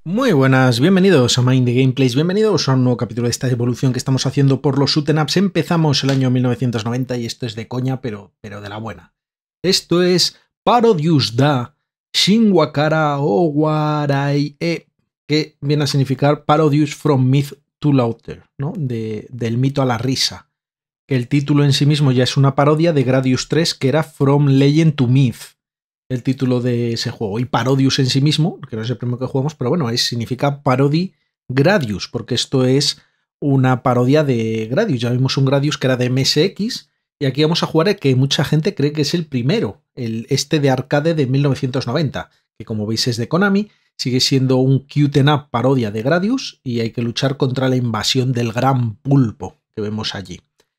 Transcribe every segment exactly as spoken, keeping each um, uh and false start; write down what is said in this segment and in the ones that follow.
Muy buenas, bienvenidos a Mind the Gameplays, bienvenidos a un nuevo capítulo de esta evolución que estamos haciendo por los shoot 'em ups. Empezamos el año mil novecientos noventa y esto es de coña, pero, pero de la buena. Esto es Parodius da Shinwakara Owarai e, que viene a significar Parodius from Myth to Laughter, ¿no? De, del mito a la risa. Que el título en sí mismo ya es una parodia de Gradius tres, que era From Legend to Myth, el título de ese juego. Y Parodius en sí mismo, que no es el primero que jugamos, pero bueno, es, significa Parody Gradius, porque esto es una parodia de Gradius. Ya vimos un Gradius que era de M S X, y aquí vamos a jugar el que mucha gente cree que es el primero, el este de arcade de mil novecientos noventa, que como veis es de Konami, sigue siendo un cute em up parodia de Gradius, y hay que luchar contra la invasión del gran pulpo que vemos allí.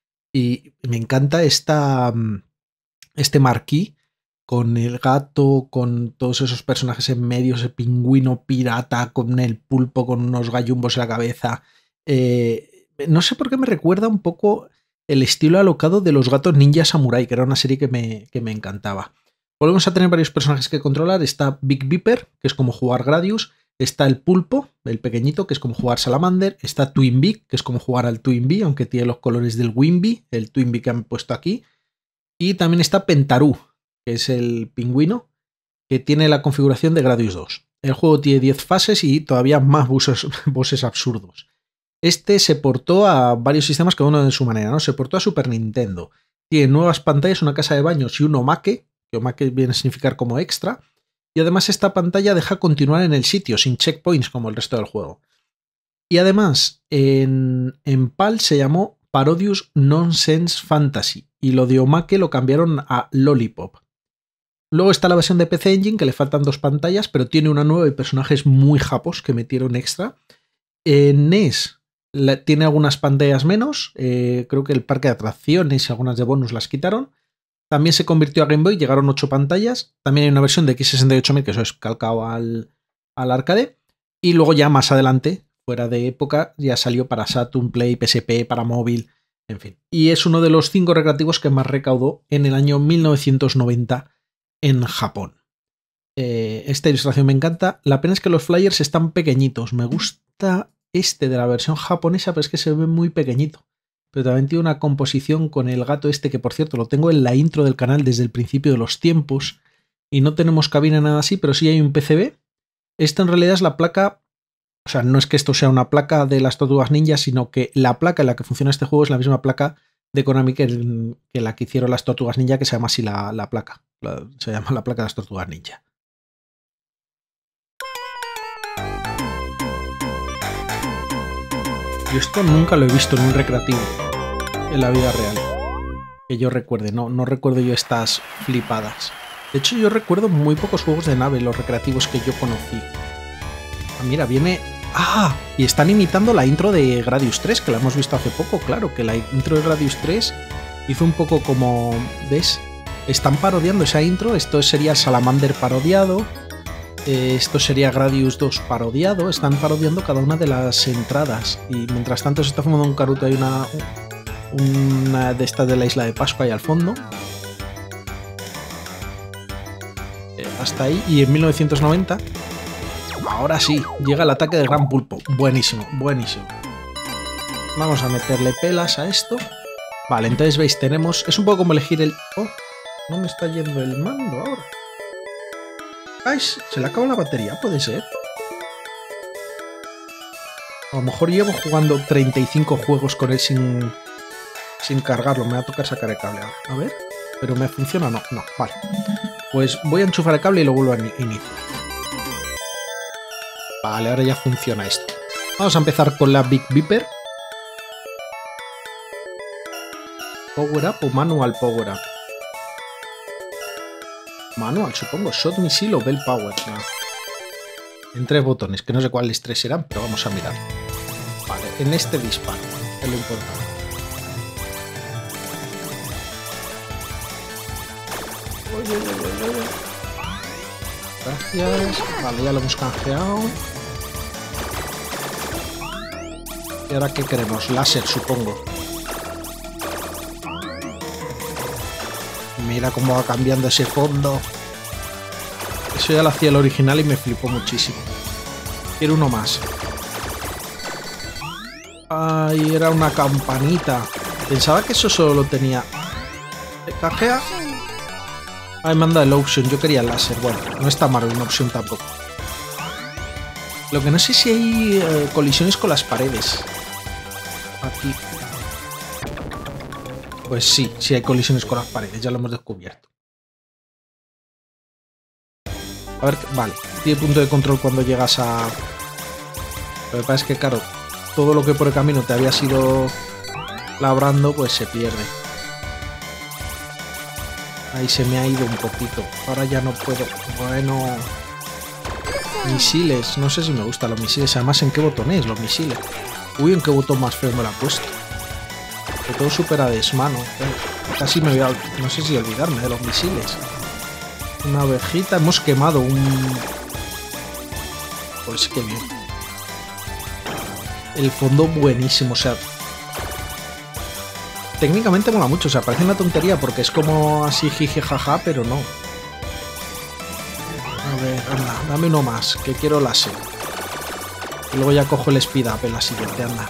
Y me encanta esta, este marquí, con el gato, con todos esos personajes en medio, ese pingüino pirata, con el pulpo, con unos gallumbos en la cabeza. Eh, no sé por qué me recuerda un poco el estilo alocado de los gatos ninja samurai, que era una serie que me, que me encantaba. Volvemos a tener varios personajes que controlar. Está Big Beeper, que es como jugar Gradius. Está el pulpo, el pequeñito, que es como jugar Salamander. Está Twin Bee, que es como jugar al Twin Bee, aunque tiene los colores del Wimby, el Twin Bee que han puesto aquí. Y también está Pentarú, que es el pingüino, que tiene la configuración de Gradius dos. El juego tiene diez fases y todavía más bosses, bosses absurdos. Este se portó a varios sistemas, cada uno de su manera, ¿no? Se portó a Super Nintendo. Tiene nuevas pantallas, una casa de baños y un omake, que omake viene a significar como extra, y además esta pantalla deja continuar en el sitio, sin checkpoints como el resto del juego. Y además, en, en P A L se llamó Parodius Nonsense Fantasy, y lo de omake lo cambiaron a Lollipop. Luego está la versión de P C Engine, que le faltan dos pantallas, pero tiene una nueva y personajes muy japos que metieron extra. En N E S la, tiene algunas pantallas menos, eh, creo que el parque de atracciones y algunas de bonus las quitaron. También se convirtió a Game Boy, llegaron ocho pantallas. También hay una versión de X sesenta y ocho mil, que eso es calcado al, al arcade. Y luego ya más adelante, fuera de época, ya salió para Saturn, Play, P S P, para móvil, en fin. Y es uno de los cinco recreativos que más recaudó en el año mil novecientos noventa en Japón. Eh, esta ilustración me encanta. La pena es que los flyers están pequeñitos. Me gusta este de la versión japonesa, pero es que se ve muy pequeñito. Pero también tiene una composición con el gato este, que por cierto lo tengo en la intro del canal desde el principio de los tiempos. Y no tenemos cabina nada así, pero sí hay un P C B. Esta en realidad es la placa. O sea, no es que esto sea una placa de las Tortugas Ninja, sino que la placa en la que funciona este juego es la misma placa de Konami que, el, que la que hicieron las Tortugas Ninja, que se llama así la, la placa. La, se llama la placa de las Tortugas Ninja. Yo esto nunca lo he visto en un recreativo, en la vida real. Que yo recuerde, no, no recuerdo yo estas flipadas. De hecho, yo recuerdo muy pocos juegos de nave, los recreativos que yo conocí. Ah, mira, viene... ¡Ah! Y están imitando la intro de Gradius tres, que la hemos visto hace poco, claro, que la intro de Gradius tres hizo un poco como... ¿Ves? Están parodiando esa intro, esto sería Salamander parodiado, eh, esto sería Gradius dos parodiado, están parodiando cada una de las entradas. Y mientras tanto se está fumando un caruto, hay una, una de estas de la isla de Pascua ahí al fondo. Eh, hasta ahí, y en mil novecientos noventa... Ahora sí, llega el ataque del gran pulpo. Buenísimo, buenísimo. Vamos a meterle pelas a esto. Vale, entonces veis, tenemos... Es un poco como elegir el... Oh, no me está yendo el mando ahora. Ay, se le acabó la batería, puede ser. A lo mejor llevo jugando treinta y cinco juegos con él sin, sin cargarlo. Me va a tocar sacar el cable ahora. A ver, ¿pero me funciona o no? No, vale. Pues voy a enchufar el cable y lo vuelvo a iniciar. Vale, ahora ya funciona esto. Vamos a empezar con la Big Beeper. Power Up o Manual Power Up. Manual, supongo. Shot Missile o Bell Power. No. En tres botones, que no sé cuáles tres serán, pero vamos a mirar. Vale, en este disparo, es lo importante. Gracias. Vale, ya lo hemos canjeado. ¿Y ahora qué queremos? Láser, supongo. Mira cómo va cambiando ese fondo. Eso ya lo hacía el original y me flipó muchísimo. Quiero uno más. Ay, era una campanita. Pensaba que eso solo lo tenía. ¿Cajea? Ay, manda el option. Yo quería el láser. Bueno, no está mal una opción tampoco. Lo que no sé si hay eh, colisiones con las paredes. Aquí. Pues sí, sí hay colisiones con las paredes. Ya lo hemos descubierto. A ver, vale. Tiene punto de control cuando llegas a... Lo que pasa es que, claro, todo lo que por el camino te habías ido labrando, pues se pierde. Ahí se me ha ido un poquito. Ahora ya no puedo. Bueno... Misiles. No sé si me gustan los misiles. Además, ¿en qué botón es los misiles? Uy, ¿en qué botón más feo me lo ha puesto? Que todo súper a desmano. Casi me voy a... No sé si olvidarme de los misiles. Una abejita. Hemos quemado un... Pues qué bien. El fondo buenísimo. O sea... Técnicamente mola mucho. O sea, parece una tontería porque es como así jiji jaja, pero no. A ver, anda, dame uno más, que quiero láser. Y luego ya cojo el speed up en la siguiente, anda.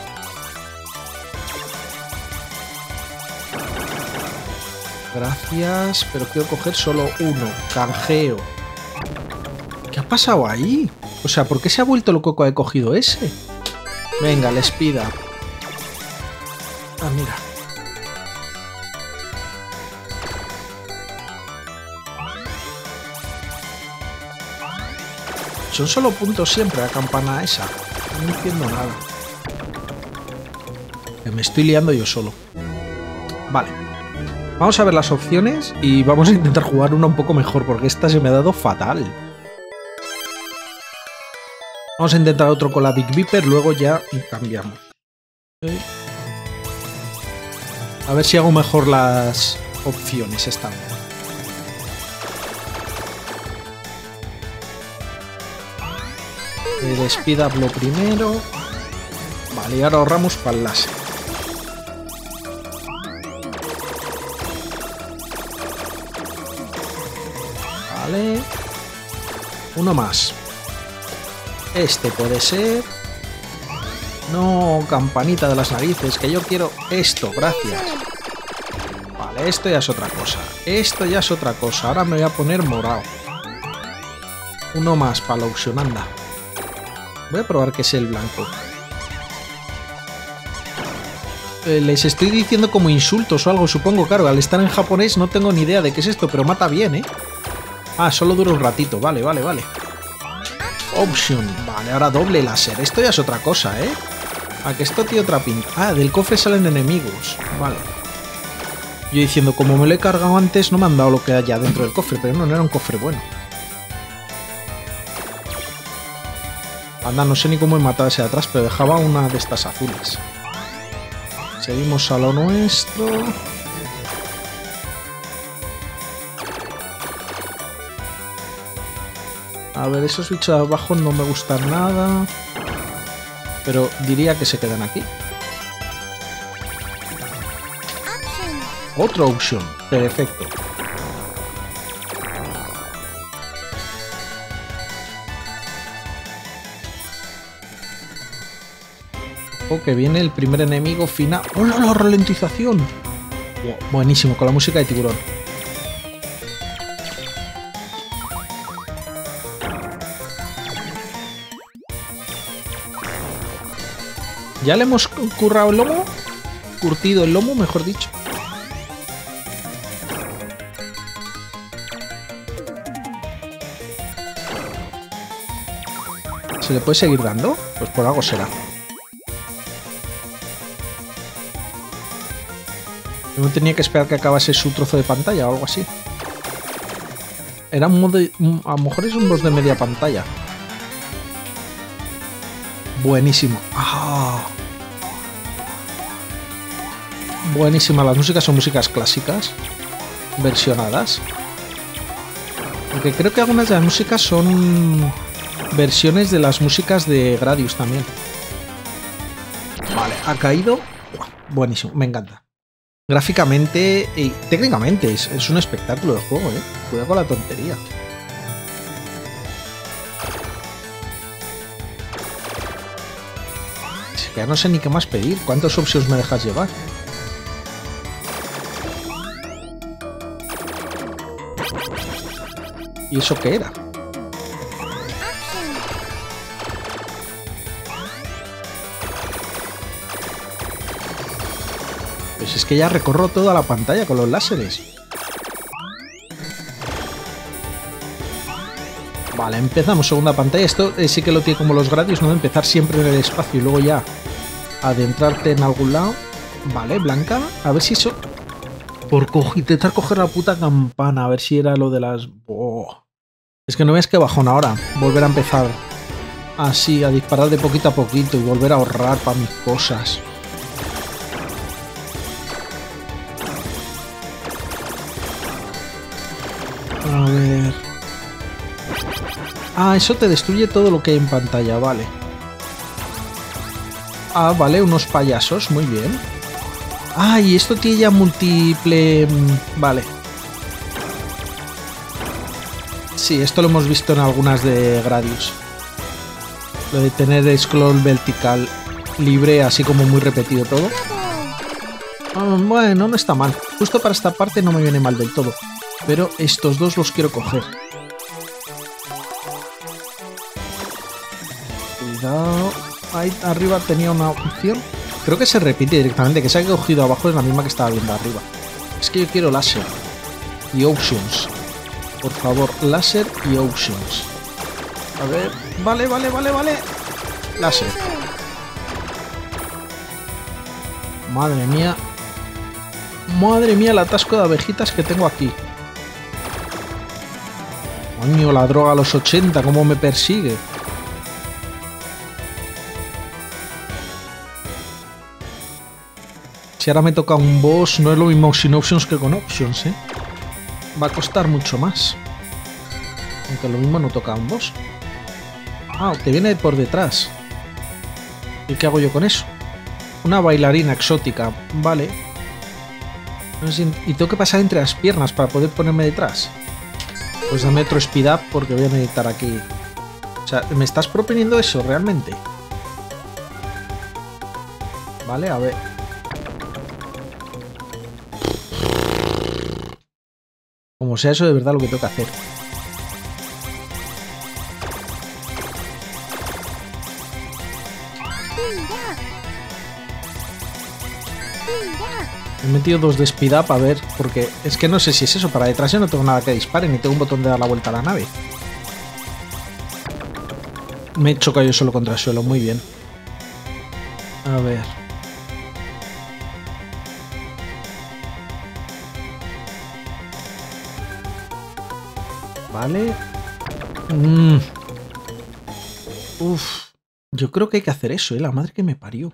Gracias, pero quiero coger solo uno. Canjeo. ¿Qué ha pasado ahí? O sea, ¿por qué se ha vuelto loco que he cogido ese? Venga, el speed up. Ah, mira. Son solo puntos siempre la campana esa. No entiendo nada. Que me estoy liando yo solo. Vale. Vamos a ver las opciones y vamos a intentar jugar una un poco mejor porque esta se me ha dado fatal. Vamos a intentar otro con la Big Viper, luego ya cambiamos. ¿Sí? A ver si hago mejor las opciones esta vez. El speed up lo primero. Vale, y ahora ahorramos para el láser. Vale. Uno más. Este puede ser. No, campanita de las narices, que yo quiero esto, gracias. Vale, esto ya es otra cosa. Esto ya es otra cosa. Ahora me voy a poner morado. Uno más para la opción, anda. Voy a probar qué es el blanco. Eh, les estoy diciendo como insultos o algo, supongo. Claro, al estar en japonés no tengo ni idea de qué es esto, pero mata bien, ¿eh? Ah, solo dura un ratito. Vale, vale, vale. Option. Vale, ahora doble láser. Esto ya es otra cosa, ¿eh? ¿A que esto tiene otra pinta? Ah, del cofre salen enemigos. Vale. Yo diciendo, como me lo he cargado antes, no me han dado lo que haya dentro del cofre, pero no, no era un cofre bueno. Anda, no sé ni cómo he matado ese de atrás, pero dejaba una de estas azules. Seguimos a lo nuestro. A ver, esos bichos de abajo no me gustan nada. Pero diría que se quedan aquí. Otra opción. Perfecto. Ojo que viene el primer enemigo final. ¡Hola, la ralentización! Buenísimo, con la música de tiburón. ¿Ya le hemos currado el lomo? Curtido el lomo, mejor dicho. ¿Se le puede seguir dando? Pues por algo será. No tenía que esperar que acabase su trozo de pantalla o algo así. Era un modo de, a lo mejor es un boss de media pantalla. Buenísimo. ¡Ah! Buenísima. Las músicas son músicas clásicas, versionadas. Aunque creo que algunas de las músicas son versiones de las músicas de Gradius también. Vale, ha caído. Buenísimo, me encanta. Gráficamente y técnicamente es, es un espectáculo de juego, ¿eh? Cuidado con la tontería. Que ya no sé ni qué más pedir. ¿Cuántas opciones me dejas llevar? ¿Y eso qué era? Pues es que ya recorro toda la pantalla con los láseres. Vale, empezamos segunda pantalla. Esto eh, sí que lo tiene como los Gradius, ¿no? Empezar siempre en el espacio y luego ya adentrarte en algún lado. Vale, blanca. A ver si eso... Por co intentar coger la puta campana. A ver si era lo de las... Oh. Es que no veas que bajón ahora. Volver a empezar así, a disparar de poquito a poquito y volver a ahorrar para mis cosas. A ver... Ah, eso te destruye todo lo que hay en pantalla, vale. Ah, vale, unos payasos, muy bien. Ah, y esto tiene ya múltiple... Vale. Sí, esto lo hemos visto en algunas de Gradius. Lo de tener scroll vertical libre, así como muy repetido todo. Ah, bueno, no está mal. Justo para esta parte no me viene mal del todo. Pero estos dos los quiero coger. Cuidado. Ahí arriba tenía una opción. Creo que se repite directamente. Que se ha cogido abajo es la misma que estaba viendo arriba. Es que yo quiero láser. Y options. Por favor, láser y options. A ver. Vale, vale, vale, vale. Láser. Madre mía. Madre mía, el atasco de abejitas que tengo aquí. Coño, la droga a los ochenta, cómo me persigue. Si ahora me toca un boss, no es lo mismo sin options que con options, ¿eh? Va a costar mucho más. Aunque lo mismo no toca un boss. Ah, te viene por detrás. ¿Y qué hago yo con eso? Una bailarina exótica. Vale. No sé si... Y tengo que pasar entre las piernas para poder ponerme detrás. Pues dame otro speed up porque voy a necesitar aquí. O sea, ¿me estás proponiendo eso realmente? Vale, a ver. Como sea eso de verdad lo que tengo que hacer. He metido dos de speed up, a ver, porque es que no sé si es eso. Para detrás yo no tengo nada que dispare, ni tengo un botón de dar la vuelta a la nave. Me he chocado yo solo contra el suelo, muy bien. A ver. Vale. Mm. Uf. Yo creo que hay que hacer eso, ¿eh? La madre que me parió.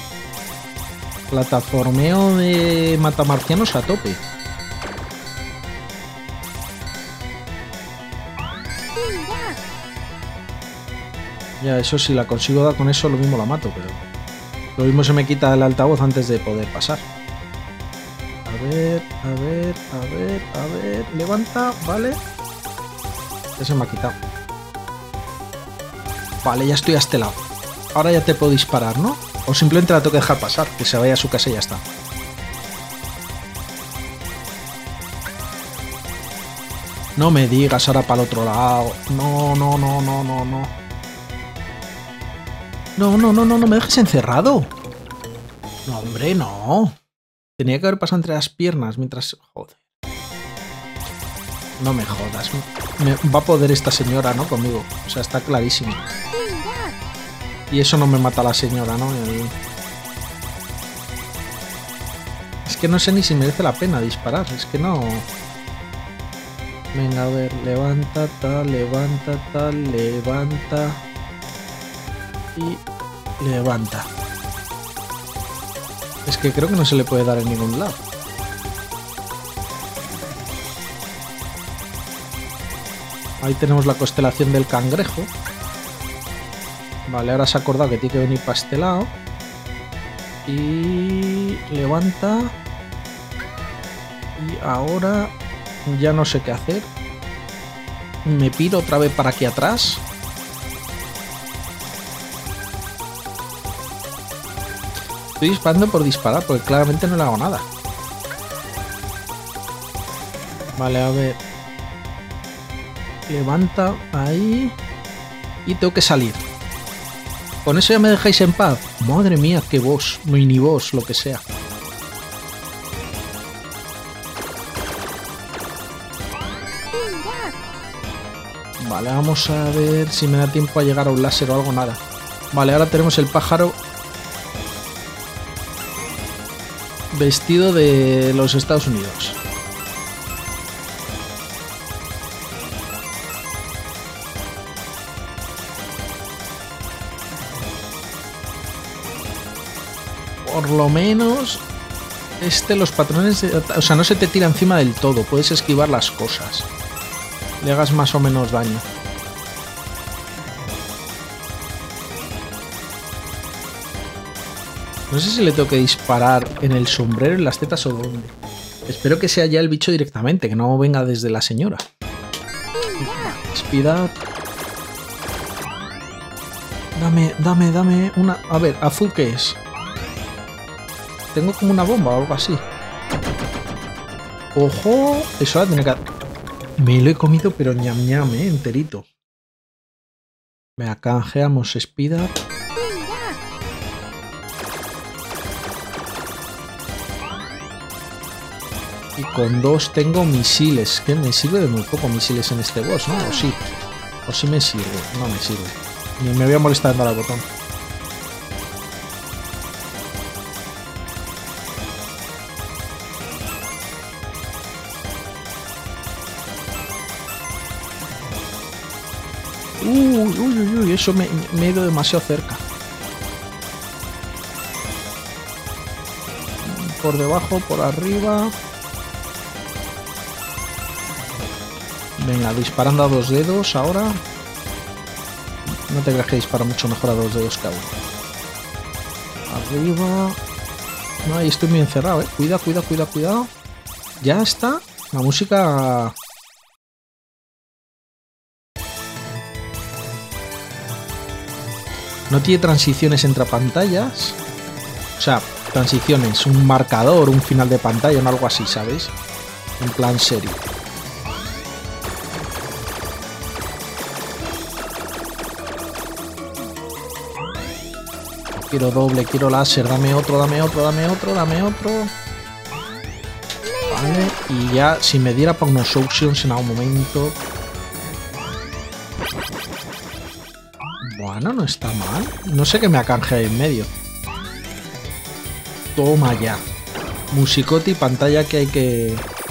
Plataformeo de matamarcianos a tope. Ya, eso si la consigo dar con eso, lo mismo la mato, pero... Lo mismo se me quita el altavoz antes de poder pasar. A ver, a ver, a ver, a ver... Levanta, vale. Ya se me ha quitado. Vale, ya estoy a este lado. Ahora ya te puedo disparar, ¿no? O simplemente la tengo que dejar pasar, que se vaya a su casa y ya está. No me digas ahora para el otro lado. No, no, no, no, no, no. No, no, no, no, no me dejes encerrado. No, hombre, no. Tenía que haber pasado entre las piernas mientras... Joder. No me jodas. Me va a poder esta señora, ¿no? Conmigo. O sea, está clarísimo. Y eso no me mata a la señora, ¿no? Es que no sé ni si merece la pena disparar. Es que no... Venga, a ver. Levanta, tal, levanta, tal, levanta. Y levanta. Es que creo que no se le puede dar en ningún lado. Ahí tenemos la constelación del cangrejo. Vale, ahora se ha acordado que tiene que venir para este lado. Y levanta. Y ahora ya no sé qué hacer. Me piro otra vez para aquí atrás. Estoy disparando por disparar, porque claramente no le hago nada. Vale, a ver. Levanta ahí. Y tengo que salir. ¿Con eso ya me dejáis en paz? Madre mía, qué boss, mini boss, lo que sea. Vale, vamos a ver si me da tiempo a llegar a un láser o algo, nada. Vale, ahora tenemos el pájaro vestido de los Estados Unidos. Por lo menos este, los patrones de, o sea, no se te tira encima del todo, puedes esquivar las cosas, le hagas más o menos daño. No sé si le tengo que disparar en el sombrero, en las tetas o dónde. Espero que sea ya el bicho directamente, que no venga desde la señora. Speed up. Dame, dame, dame una... A ver, ¿azul qué es? Tengo como una bomba o algo así. ¡Ojo! Eso va a tener que... Me lo he comido, pero ñam ñam, ¿eh? Enterito. Venga, canjeamos Speed up. Y con dos tengo misiles. Que me sirve de muy poco misiles en este boss, ¿no? O sí. O sí me sirve. No me sirve. Ni me voy a molestar en dar al botón. Uy, uy, uy, uy, eso me, me he ido demasiado cerca. Por debajo, por arriba. Venga, disparando a dos dedos ahora. No te creas que dispara mucho mejor a dos dedos que a uno. Arriba. No, ahí estoy muy encerrado, eh. Cuida, cuida, cuida, cuidado. Ya está. La música... No tiene transiciones entre pantallas. O sea, transiciones, un marcador, un final de pantalla o algo así, ¿sabéis? En plan serio. Quiero doble, quiero láser, dame otro, dame otro, dame otro, dame otro. Vale, y ya si me diera para unos options en algún momento... Bueno, no está mal. No sé qué me acanje en medio. Toma ya. Musicote y pantalla que hay que...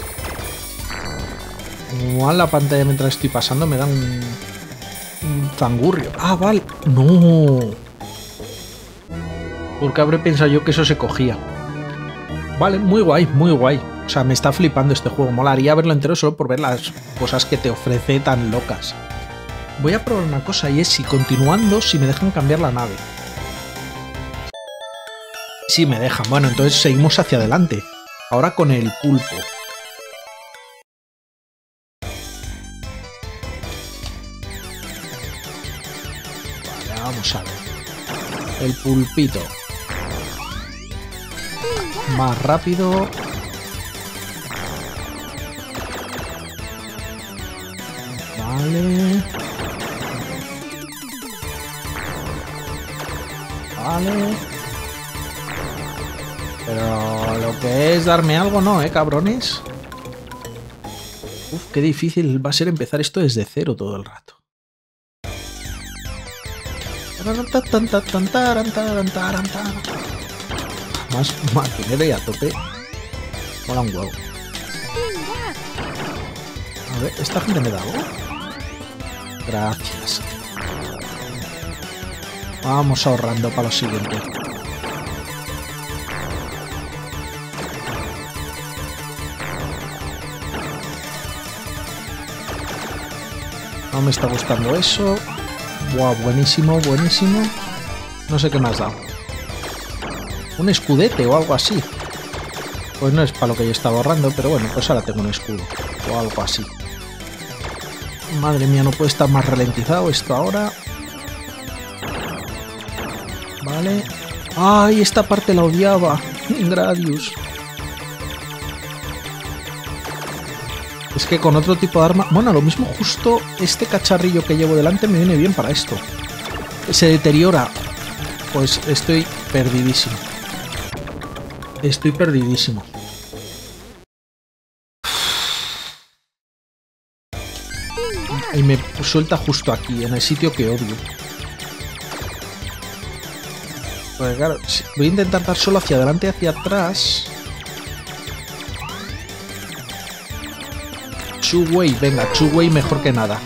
Como a la pantalla mientras estoy pasando me dan un... un zangurrio. Ah, vale. No. Porque habré pensado yo que eso se cogía. Vale, muy guay, muy guay. O sea, me está flipando este juego. Molaría verlo entero solo por ver las cosas que te ofrece tan locas. Voy a probar una cosa y es si continuando, si me dejan cambiar la nave. Sí, me dejan. Bueno, entonces seguimos hacia adelante. Ahora con el pulpo. Vale, vamos a ver. El pulpito. Más rápido. Vale. Vale. Pero lo que es darme algo no, ¿eh, cabrones? Uf, qué difícil va a ser empezar esto desde cero todo el rato. Más maquinero y a tope. Mola un huevo. A ver, ¿esta gente me da algo? Gracias. Vamos ahorrando para lo siguiente. No me está gustando eso. Buah, buenísimo, buenísimo. No sé qué me has dado. Un escudete o algo así. Pues no es para lo que yo estaba ahorrando, pero bueno, pues ahora tengo un escudo. O algo así. Madre mía, no puede estar más ralentizado esto ahora. Vale. ¡Ay, esta parte la odiaba! Gradius. Es que con otro tipo de arma... Bueno, lo mismo justo este cacharrillo que llevo delante me viene bien para esto. Se deteriora. Pues estoy perdidísimo. Estoy perdidísimo. Y me suelta justo aquí, en el sitio que odio. Pues claro, voy a intentar dar solo hacia adelante y hacia atrás. Chu-Wei, venga, Chu-Wei mejor que nada.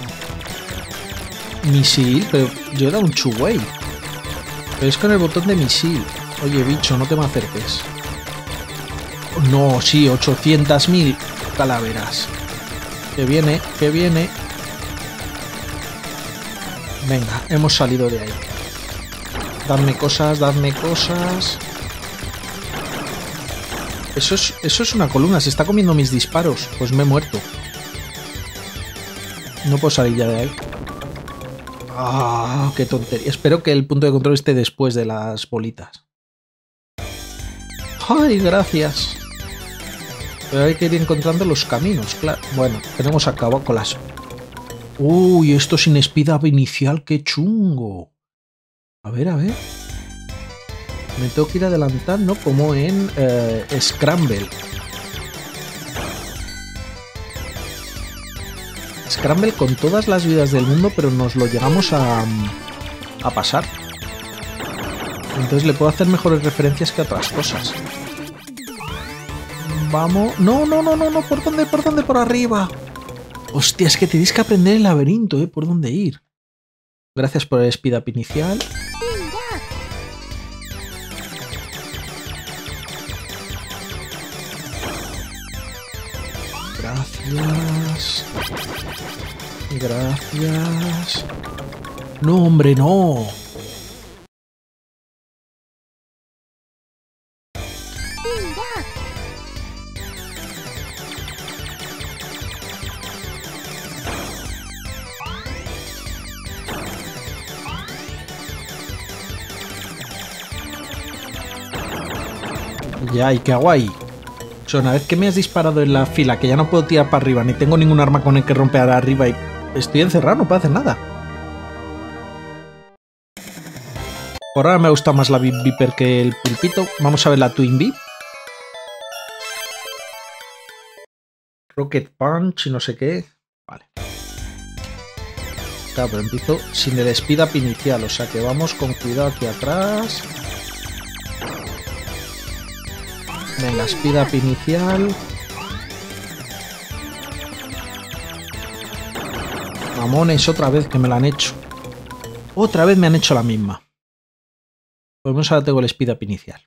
Misil, pero yo he dado un Chu-Wei. Pero es con el botón de misil. Oye, bicho, no te me acerques. No, sí, ochocientas mil calaveras. Que viene, que viene. Venga, hemos salido de ahí. Dadme cosas, dadme cosas. Eso es, eso es una columna, se está comiendo mis disparos. Pues me he muerto. No puedo salir ya de ahí. Ah, qué tontería. Espero que el punto de control esté después de las bolitas. Ay, gracias. Pero hay que ir encontrando los caminos, claro. Bueno, tenemos acabado con las... Uy, esto sin speed up inicial, qué chungo. A ver, a ver. Me tengo que ir adelantando como en eh, Scramble. Scramble con todas las vidas del mundo, pero nos lo llegamos a, a pasar. Entonces le puedo hacer mejores referencias que otras cosas. Vamos... No, no, no, no, no. ¿Por dónde? ¿Por dónde? Por arriba. Hostia, es que tenéis que aprender el laberinto, ¿eh? ¿Por dónde ir? Gracias por el speed up inicial. Gracias. Gracias. No, hombre, no. Ya, ¿y qué hago ahí? O sea, una vez que me has disparado en la fila, que ya no puedo tirar para arriba, ni tengo ningún arma con el que romper arriba y estoy encerrado, no puedo hacer nada. Por ahora me gusta más la Bip Viper que el pulpito. Vamos a ver la Twin Bip. Rocket Punch y no sé qué. Vale. Claro, pero empiezo sin el speed up inicial, o sea que vamos con cuidado aquí atrás. Venga, speed up inicial. Mamones, otra vez que me la han hecho. Otra vez me han hecho la misma. Por lo menos ahora tengo el speed up inicial.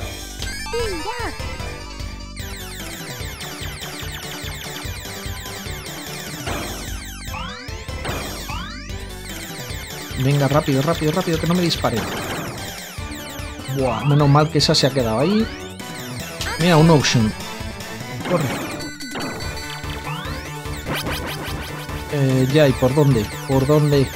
Venga, rápido, rápido, rápido, que no me disparen. Buah, menos mal que esa se ha quedado ahí. Mira, un Ocean. Corre. Eh, ya, ¿y por dónde? ¿Por dónde?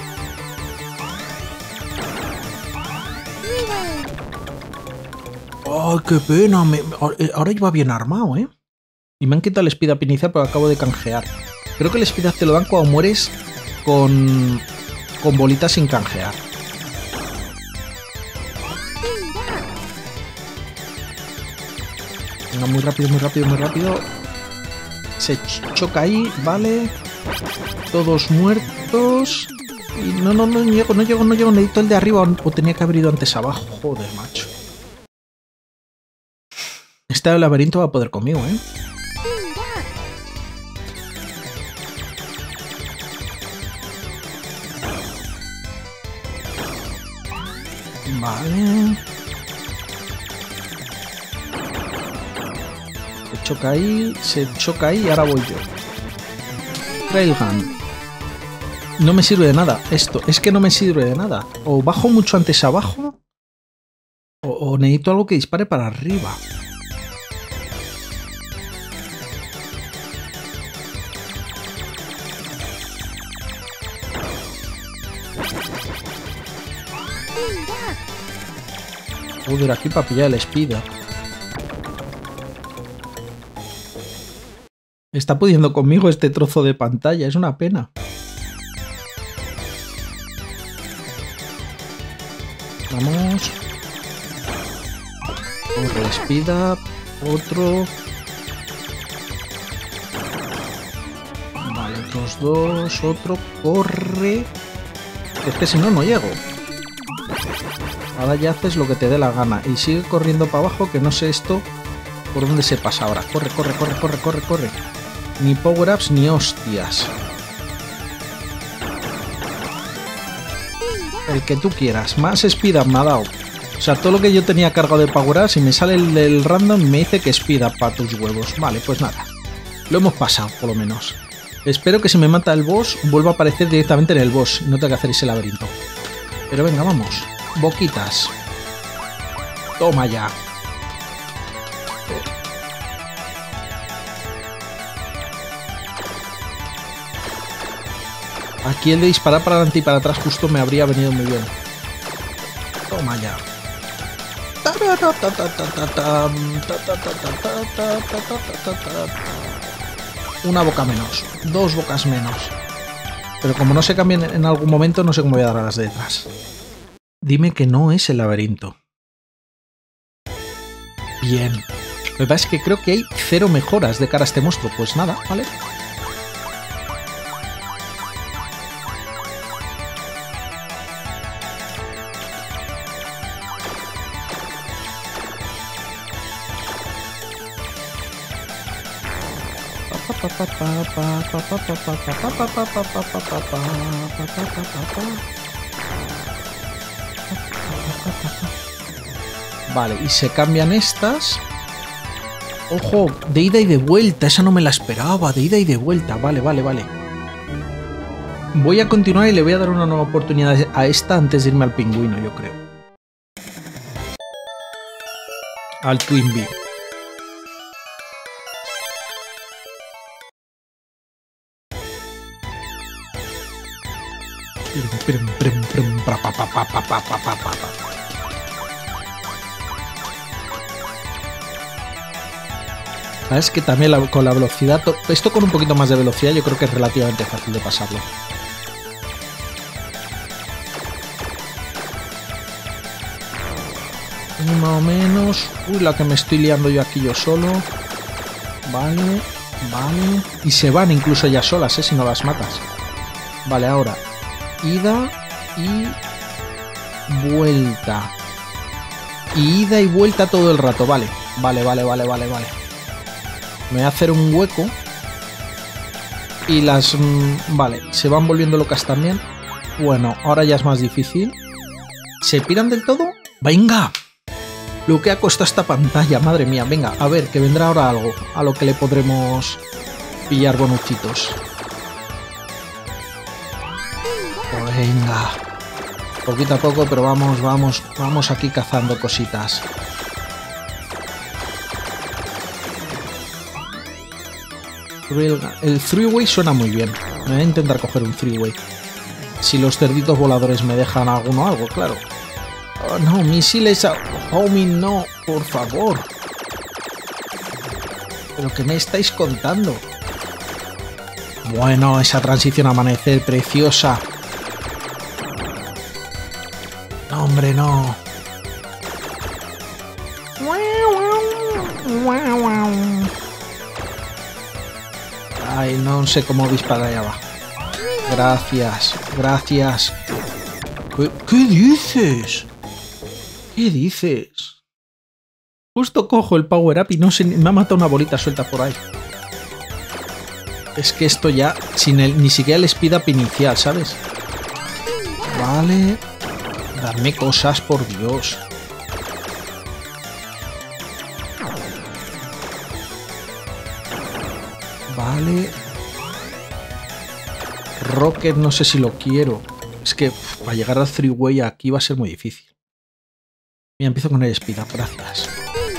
¡Ay, qué pena! Me, ahora iba bien armado, ¿eh? Y me han quitado el speed up inicial, pero acabo de canjear. Creo que el speed up te lo dan cuando mueres con, con bolitas sin canjear. Venga, muy rápido, muy rápido, muy rápido. Se choca ahí, vale. Todos muertos. Y no, no, no llego, no llego, no llego. Necesito el de arriba o tenía que haber ido antes abajo. Joder, macho. Este laberinto va a poder conmigo, ¿eh? Vale. Se choca ahí, se choca ahí y ahora voy yo. Railgun. No me sirve de nada esto, es que no me sirve de nada. O bajo mucho antes abajo, o, o necesito algo que dispare para arriba. Joder, aquí para pillar el Speed. Está pudiendo conmigo este trozo de pantalla, es una pena. Vamos. Corre, Speed Up. Otro. Vale, otros dos. Otro. Corre. Es que si no, no llego. Ahora ya haces lo que te dé la gana. Y sigue corriendo para abajo, que no sé esto por dónde se pasa ahora. Corre, corre, corre, corre, corre, corre. Ni power-ups ni hostias. El que tú quieras. Más Speed Up me ha dado. O sea, todo lo que yo tenía cargado de power-ups y me sale el del random y me dice que Speed Up para tus huevos. Vale, pues nada. Lo hemos pasado, por lo menos. Espero que si me mata el boss, vuelva a aparecer directamente en el boss. No tengo que hacer ese laberinto. Pero venga, vamos. Boquitas. Toma ya. Aquí el de disparar para adelante y para atrás justo me habría venido muy bien. Toma ya. Una boca menos. Dos bocas menos. Pero como no se cambien en algún momento, no sé cómo voy a dar a las de detrás. Dime que no es el laberinto. Bien. Lo que pasa es que creo que hay cero mejoras de cara a este monstruo. Pues nada, ¿vale? Vale, y se cambian estas. Ojo, de ida y de vuelta. Esa no me la esperaba, de ida y de vuelta. Vale, vale, vale. Voy a continuar y le voy a dar una nueva oportunidad a esta antes de irme al pingüino, yo creo. Al Twin Bee. Sabes que también la, con la velocidad, esto con un poquito más de velocidad yo creo que es relativamente fácil de pasarlo. Y más o menos. Uy, la que me estoy liando yo aquí yo solo. Vale, vale. Y se van incluso ellas solas, ¿eh? Si no las matas. Vale, ahora. Ida y vuelta. Y ida y vuelta todo el rato, vale. Vale, vale, vale, vale, vale. Me voy a hacer un hueco. Y las... Mmm, vale, se van volviendo locas también. Bueno, ahora ya es más difícil. ¿Se piran del todo? ¡Venga! Lo que ha costado esta pantalla, madre mía. Venga, a ver, que vendrá ahora algo a lo que le podremos pillar bonuchitos. Venga, poquito a poco, pero vamos, vamos, vamos aquí cazando cositas. El three-way suena muy bien. Me voy a intentar coger un three-way. Si los cerditos voladores me dejan alguno o algo, claro. Oh, no, misiles a homing, no, por favor. ¿Pero qué me estáis contando? Bueno, esa transición a amanecer preciosa. No, hombre, no. Ay, no sé cómo disparar allá abajo. Gracias, gracias. ¿Qué, qué dices? ¿Qué dices? Justo cojo el power up y no sé, me ha matado una bolita suelta por ahí. Es que esto ya, sin el, ni siquiera el speed up inicial, ¿sabes? Vale. Darme cosas, por Dios. Vale. Rocket no sé si lo quiero. Es que uf, para llegar al three-way aquí va a ser muy difícil. Mira, empiezo con el speed up, gracias.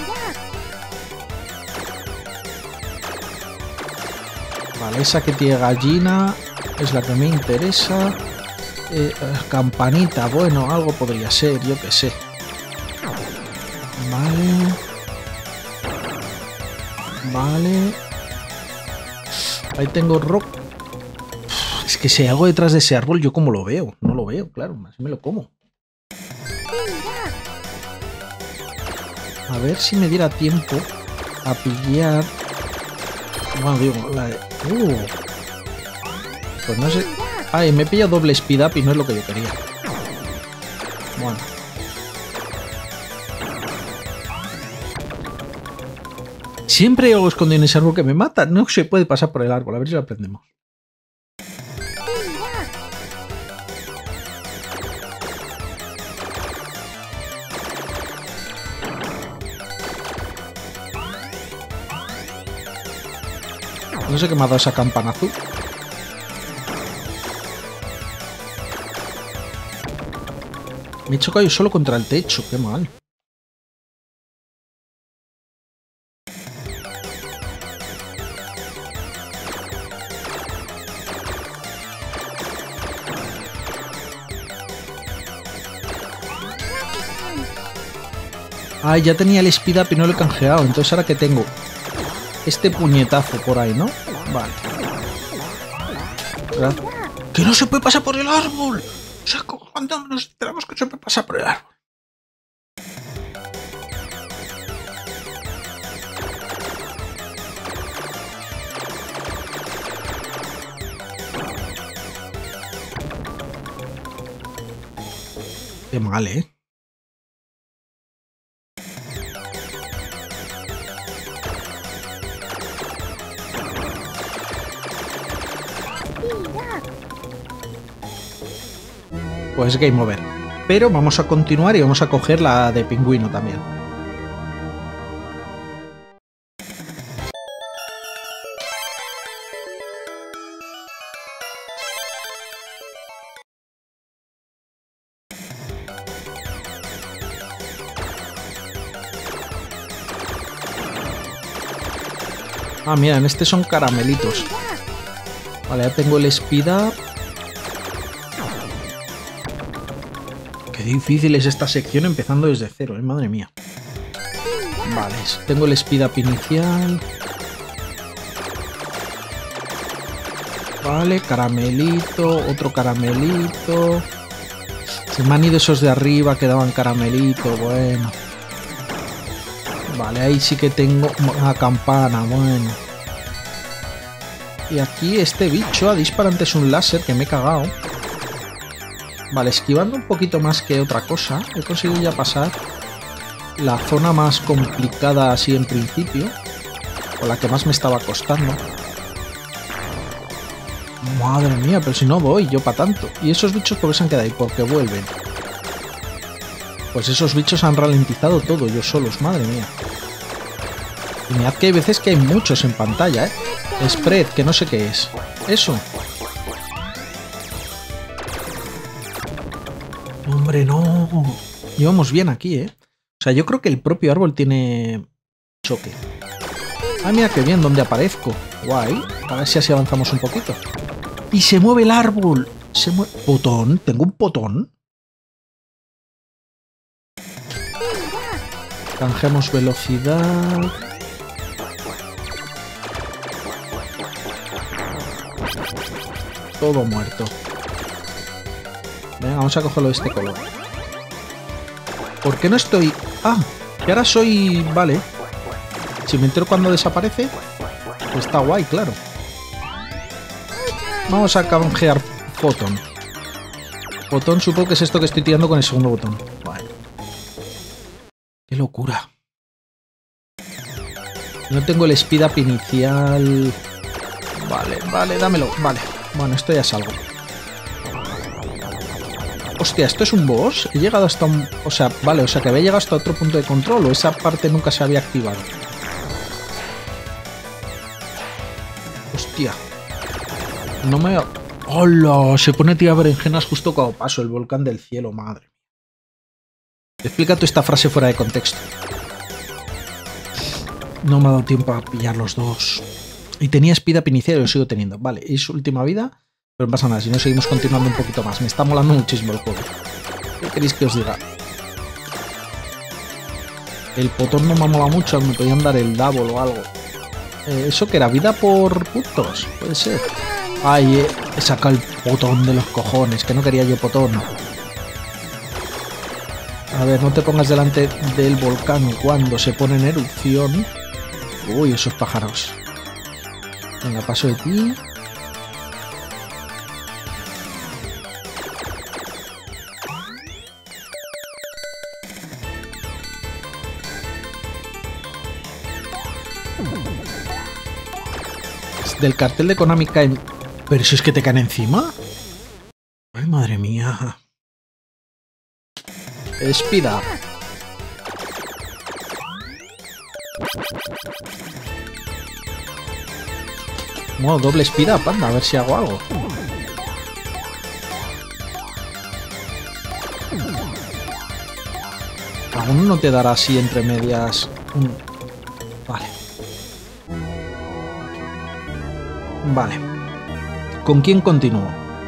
Vale, esa que tiene gallina es la que me interesa. Eh, campanita, bueno, algo podría ser, yo qué sé. Vale. Vale. Ahí tengo rock. Es que si hay algo detrás de ese árbol, ¿yo cómo lo veo? No lo veo, claro, así me lo como. A ver si me diera tiempo a pillar... Bueno, digo, la de... Uh. Pues no sé... Ay, me he pillado doble speed up y no es lo que yo quería. Bueno. Siempre hay algo escondido en ese árbol que me mata. No se puede pasar por el árbol. A ver si lo aprendemos. No sé qué me ha dado esa campana azul. Me he chocado yo solo contra el techo. Qué mal. Ay, ya tenía el speed up y no lo he canjeado. Entonces ahora que tengo este puñetazo por ahí, ¿no? Vale. ¡Que no se puede pasar por el árbol! O sea, ¿cuándo nos enteramos que se puede pasar por el árbol? Qué mal, ¿eh? Pues game over. Pero vamos a continuar y vamos a coger la de pingüino también. Ah, mira, en este son caramelitos. Vale, ya tengo el speed up. Qué difícil es esta sección empezando desde cero, ¿eh? Madre mía. Vale, tengo el speed up inicial. Vale, caramelito, otro caramelito. Se me han ido esos de arriba que daban caramelito, bueno. Vale, ahí sí que tengo una campana, bueno. Y aquí este bicho ha disparado antes un láser que me he cagado. Vale, esquivando un poquito más que otra cosa, he conseguido ya pasar la zona más complicada así en principio, o la que más me estaba costando. Madre mía, pero si no voy yo para tanto. ¿Y esos bichos por qué se han quedado ahí? Porque vuelven. Pues esos bichos han ralentizado todo ellos solos, madre mía. Y mirad que hay veces que hay muchos en pantalla, ¿eh? Spread, que no sé qué es. Eso. Hombre, no. Llevamos bien aquí, ¿eh? O sea, yo creo que el propio árbol tiene choque. Ah, mira qué bien, donde aparezco. Guay. A ver si así avanzamos un poquito. Y se mueve el árbol. Se mueve... Potón. ¿Tengo un potón? Canjeamos velocidad. Todo muerto. Venga, vamos a cogerlo de este color. ¿Por qué no estoy...? Ah, que ahora soy... Vale. Si me entero cuando desaparece, pues está guay, claro. Vamos a canjear botón. Botón supongo que es esto que estoy tirando con el segundo botón. Vale. ¡Qué locura! No tengo el speed up inicial. Vale, vale, dámelo. Vale. Bueno, esto ya es algo. Hostia, ¿esto es un boss? He llegado hasta un... O sea, vale, o sea que había llegado hasta otro punto de control o esa parte nunca se había activado. Hostia. No me... ¡Hola! Se pone a tirar berenjenas justo cuando paso el volcán del cielo, madre. Explica tú esta frase fuera de contexto. No me ha dado tiempo a pillar los dos. Y tenía speed up inicial y lo sigo teniendo. Vale, es última vida. Pero no pasa nada, si no seguimos continuando un poquito más. Me está molando muchísimo el juego. ¿Qué queréis que os diga? El potón no me mola mucho, me podían dar el double o algo. Eh, ¿Eso que era? ¿Vida por puntos? Puede ser. Ay, eh, he sacado el potón de los cojones, que no quería yo potón. A ver, no te pongas delante del volcán cuando se pone en erupción. Uy, esos pájaros. Venga, paso de ti. Del cartel de Konami caen... ¿Pero eso es que te caen encima? Ay, madre mía. Speed up. Bueno, doble speed up, anda, a ver si hago algo. Aún no te dará así entre medias. Vale. Vale. ¿Con quién continúo?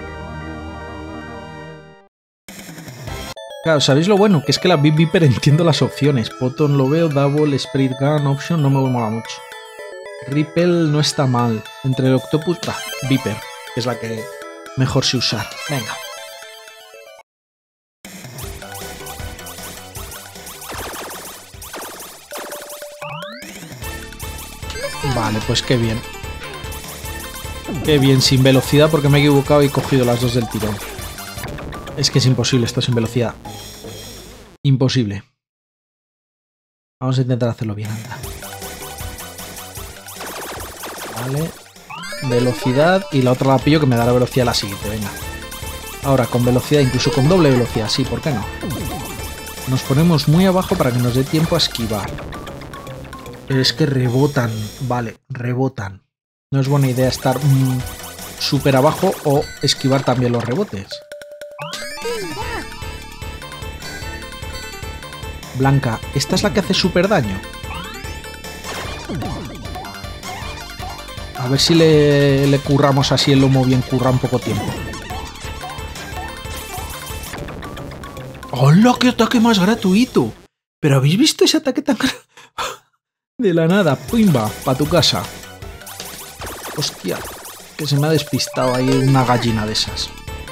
Claro, ¿sabéis lo bueno? Que es que la Big Viper entiendo las opciones. Potón lo veo, Double, Spirit Gun, Option, no me mola mucho. Ripple no está mal. Entre el Octopus... Bah, Viper, que es la que mejor sé usar. Venga. Vale, pues qué bien. Qué bien, sin velocidad porque me he equivocado y he cogido las dos del tirón. Es que es imposible esto sin velocidad. Imposible. Vamos a intentar hacerlo bien, anda. Vale. Velocidad y la otra la pillo que me dará velocidad a la siguiente, venga. Ahora con velocidad, incluso con doble velocidad, sí, ¿por qué no? Nos ponemos muy abajo para que nos dé tiempo a esquivar. Pero es que rebotan, vale, rebotan. No es buena idea estar mmm, súper abajo o esquivar también los rebotes. Blanca, ¿esta es la que hace súper daño? A ver si le, le curramos así el lomo bien curra en poco tiempo. ¡Hola! ¡Qué ataque más gratuito! ¿Pero habéis visto ese ataque tan gratuito? De la nada, pimba, pa' tu casa. Hostia, que se me ha despistado ahí una gallina de esas.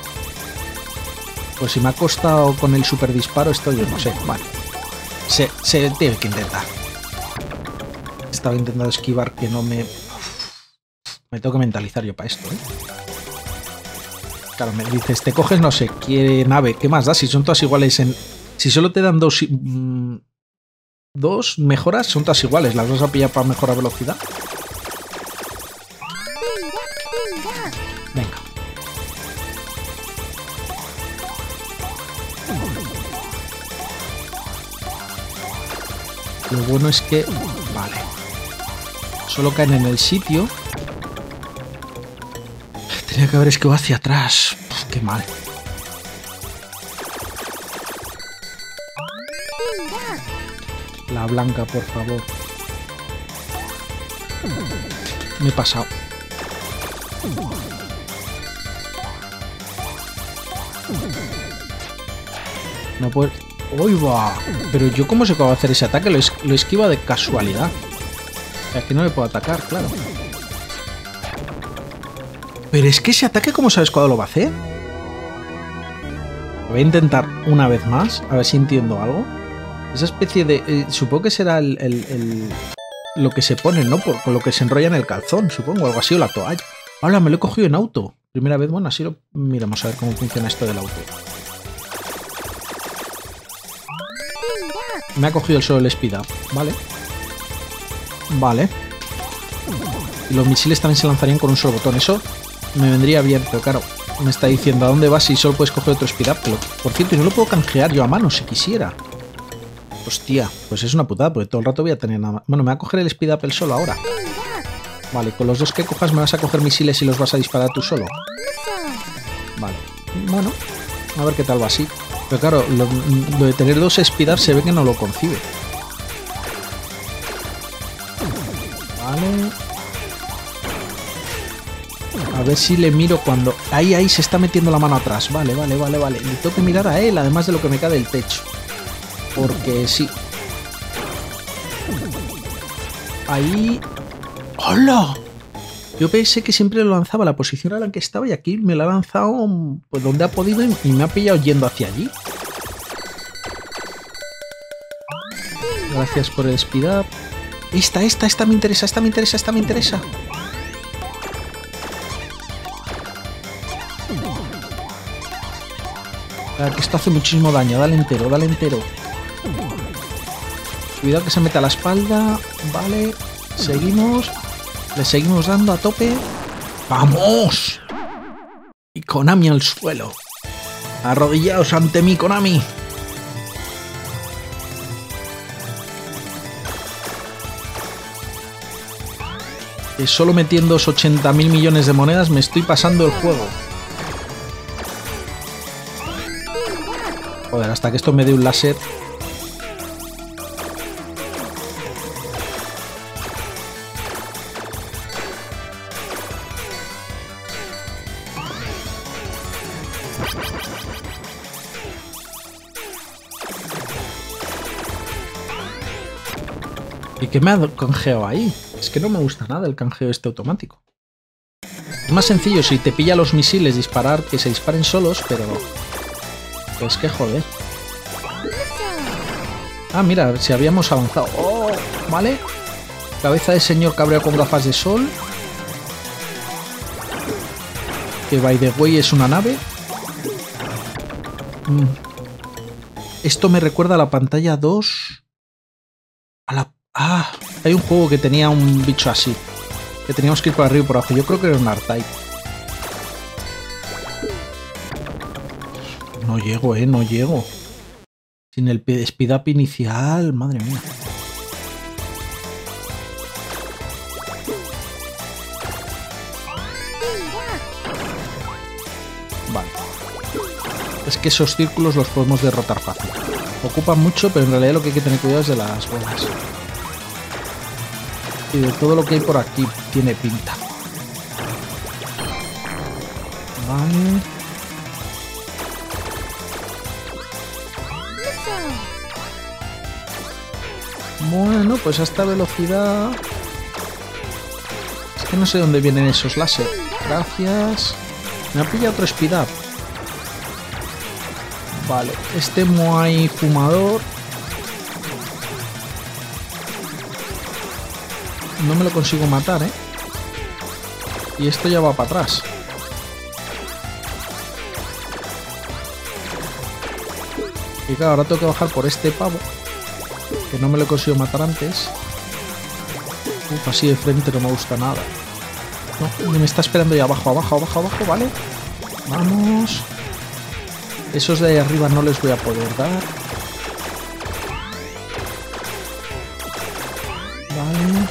Pues si me ha costado con el super disparo, esto yo no sé. Vale. Se, se tiene que intentar. Estaba intentando esquivar que no me... Me tengo que mentalizar yo para esto, ¿eh? Claro, me dices, te coges no sé qué nave. ¿Qué más da? Si son todas iguales en... Si solo te dan dos... Mmm, dos mejoras, son todas iguales. Las vas a pillar para mejorar velocidad. Venga. Lo bueno es que... Vale. Solo caen en el sitio. Tenía que haber esquivado hacia atrás. Uf, qué mal. La blanca, por favor. Me he pasado. No puedo... ¡Uy, va! Pero yo cómo sé cómo hacer ese ataque, lo, es... lo esquiva de casualidad. O sea, que no le puedo atacar, claro. Pero es que ese ataque, ¿cómo sabes cuándo lo va a hacer? Voy a intentar una vez más, a ver si entiendo algo. Esa especie de... Eh, supongo que será el, el, el... lo que se pone, ¿no? Por, con lo que se enrolla en el calzón, supongo, algo así, o la toalla. Ahora me lo he cogido en auto. Primera vez, bueno, así lo... Miramos a ver cómo funciona esto del auto. Me ha cogido el solo el speed up, ¿vale? Vale. Y los misiles también se lanzarían con un solo botón. Eso me vendría bien, pero claro, me está diciendo a dónde vas si solo puedes coger otro speed up. Pero, por cierto, yo no lo puedo canjear yo a mano si quisiera. Hostia, pues es una putada, porque todo el rato voy a tener nada más. Bueno, me va a coger el speed up el solo ahora. Vale, con los dos que cojas me vas a coger misiles y los vas a disparar tú solo. Vale, bueno, a ver qué tal va así. Pero claro, lo, lo de tener dos speed up se ve que no lo concibe. Vale. A ver si le miro cuando... Ahí, ahí se está metiendo la mano atrás. Vale, vale, vale, vale. Le tengo que mirar a él, además de lo que me cae del techo. Porque sí. Ahí... ¡Hola! Yo pensé que siempre lo lanzaba a la posición a la que estaba y aquí me lo ha lanzado pues donde ha podido y me ha pillado yendo hacia allí. Gracias por el speed up. Esta, esta, esta me interesa, esta me interesa, esta me interesa. Claro, que esto hace muchísimo daño. Dale entero, dale entero. Cuidado que se meta a la espalda. Vale. Seguimos. Le seguimos dando a tope. ¡Vamos! Y Konami al suelo. Arrodillaos ante mí, Konami. Que solo metiendo ochenta mil millones de monedas me estoy pasando el juego. Joder, hasta que esto me dé un láser. ¿Y qué me ha canjeado ahí? Es que no me gusta nada el canjeo este automático. Es más sencillo si te pilla los misiles disparar, que se disparen solos, pero... Es que joder. Ah, mira, si habíamos avanzado. Oh, vale. Cabeza de señor cabreo con gafas de sol. Que by the way es una nave. Mm. Esto me recuerda a la pantalla dos. A la... Ah, hay un juego que tenía un bicho así. Que teníamos que ir por arriba y por abajo. Yo creo que era un R-Type. No llego, eh, no llego. Sin el speed up inicial, madre mía. Vale. Es que esos círculos los podemos derrotar fácil. Ocupan mucho, pero en realidad lo que hay que tener cuidado es de las bolas. Y de todo lo que hay por aquí tiene pinta. Vale. Bueno, pues a esta velocidad... Es que no sé dónde vienen esos láser. Gracias. Me ha pillado otro speed up. Vale, este Moai fumador... No me lo consigo matar, ¿eh? Y esto ya va para atrás. Y claro, ahora tengo que bajar por este pavo. Que no me lo he conseguido matar antes. Uf, así de frente no me gusta nada. No, me está esperando ahí abajo, abajo, abajo, abajo, ¿vale? Vamos. Esos de ahí arriba no les voy a poder dar. Vale.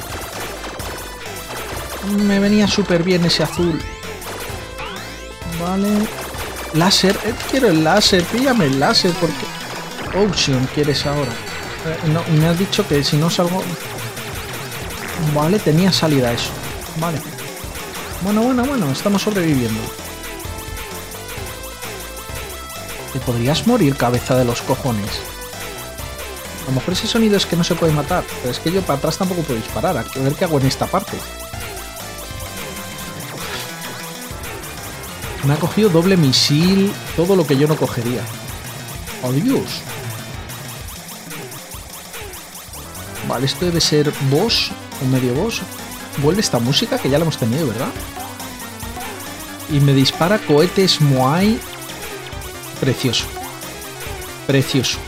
Me venía súper bien ese azul. Vale. Láser. Eh, quiero el láser. Píllame el láser porque... Ocean quieres ahora. Eh, no, me has dicho que si no salgo... Vale, tenía salida eso. Vale. Bueno, bueno, bueno. Estamos sobreviviendo. ¿Te podrías morir, cabeza de los cojones? A lo mejor ese sonido es que no se puede matar. Pero es que yo para atrás tampoco puedo disparar. Hay que ver qué hago en esta parte. Me ha cogido doble misil, todo lo que yo no cogería. ¡Oh, Dios! Vale, esto debe ser boss o medio boss. Vuelve esta música que ya la hemos tenido, ¿verdad? Y me dispara cohetes Moai. Precioso. Precioso.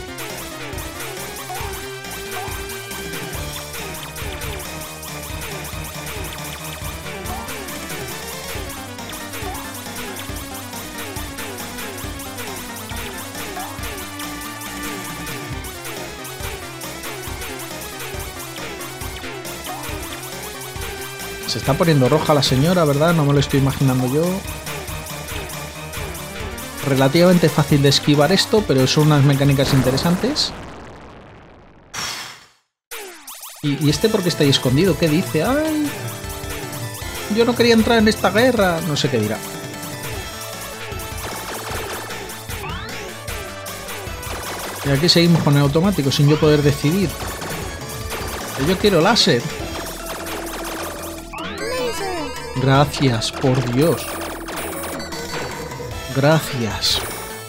Se está poniendo roja la señora, ¿verdad? No me lo estoy imaginando yo. Relativamente fácil de esquivar esto, pero son unas mecánicas interesantes. ¿Y, y este por qué está ahí escondido? ¿Qué dice? ¡Ay! Yo no quería entrar en esta guerra. No sé qué dirá. Y aquí seguimos con el automático sin yo poder decidir. Yo quiero láser. Gracias, por Dios. Gracias.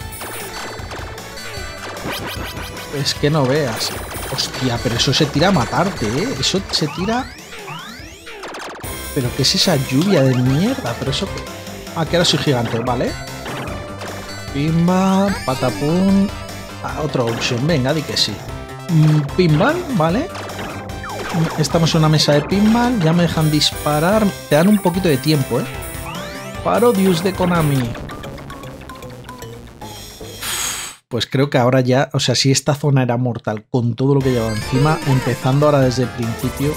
Es que no veas. Hostia, pero eso se tira a matarte, ¿eh? Eso se tira... ¿Pero qué es esa lluvia de mierda? Pero eso... Ah, que ahora soy gigante, ¿vale? Pimba, patapum... Ah, otra opción, venga, di que sí. Mm, pinball, ¿vale? Estamos en una mesa de pinball, ya me dejan disparar. Te dan un poquito de tiempo, ¿eh? Parodius de Konami. Pues creo que ahora ya, o sea, si esta zona era mortal con todo lo que lleva encima, empezando ahora desde el principio,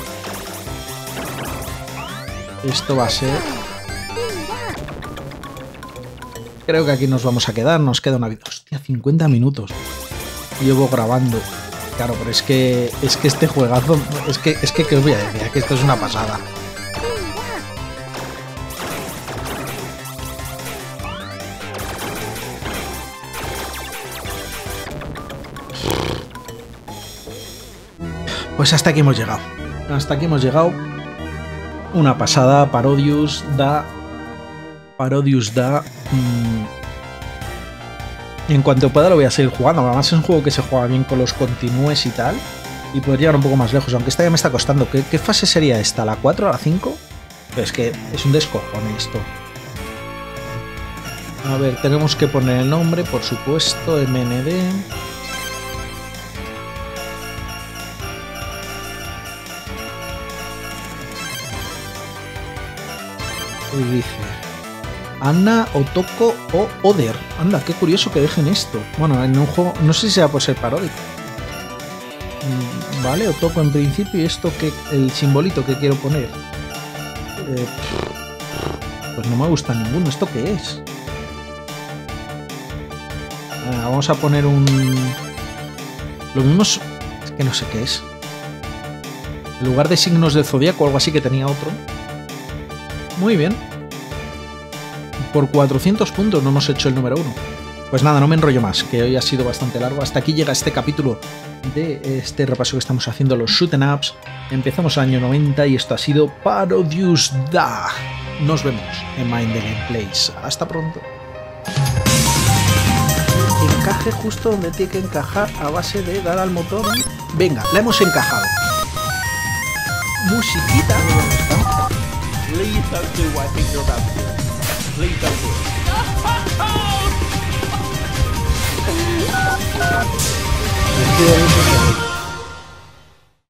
esto va a ser... Creo que aquí nos vamos a quedar, nos queda una vida. Hostia, cincuenta minutos llevo grabando. Claro, pero es que es que este juegazo, es que es que que os voy a decir, que esto es una pasada. Pues hasta aquí hemos llegado. Hasta aquí hemos llegado. Una pasada. Parodius da... Parodius da... Mmm, en cuanto pueda lo voy a seguir jugando. Además es un juego que se juega bien con los continúes y tal. Y poder llegar un poco más lejos. Aunque esta ya me está costando. ¿Qué, qué fase sería esta? ¿La cuatro? ¿La cinco? Pero es que es un descojone esto. A ver, tenemos que poner el nombre, por supuesto. M N D... Y dice Anna, Otoko o Oder. Anda, qué curioso que dejen esto. Bueno, en un juego, no sé si sea por ser paródico. Vale, Otoko en principio. Y esto que el simbolito que quiero poner, eh, pues no me gusta ninguno. ¿Esto qué es? Bueno, vamos a poner un... Lo mismo es... es que no sé qué es. En lugar de signos del zodiaco o algo así que tenía otro. Muy bien. Por cuatrocientos puntos no hemos hecho el número uno. Pues nada, no me enrollo más, que hoy ha sido bastante largo. Hasta aquí llega este capítulo de este repaso que estamos haciendo, los shoot 'em ups. Empezamos el año noventa y esto ha sido Parodius Da. Nos vemos en Mind the Gameplays. Hasta pronto. Encaje justo donde tiene que encajar a base de dar al motor. Venga, la hemos encajado. Musiquita. Please don't do what I think you're about to do. Please don't do it.